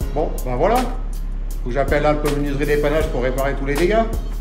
Bon, ben voilà. Faut que j'appelle Alpes Menuiserie Dépannage pour réparer tous les dégâts.